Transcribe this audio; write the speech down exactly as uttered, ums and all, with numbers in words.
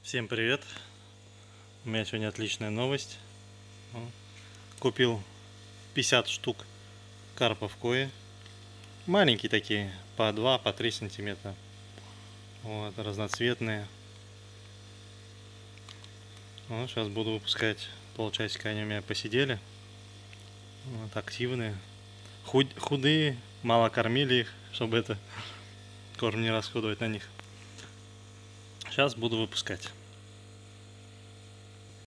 Всем привет! У меня сегодня отличная новость. Купил пятьдесят штук карпов кои. Маленькие такие, по два, по три сантиметра. Вот, разноцветные. Вот, сейчас буду выпускать. Полчасика они у меня посидели. Вот, активные. Худ, худые, мало кормили их, чтобы это корм не расходовать на них. Сейчас буду выпускать.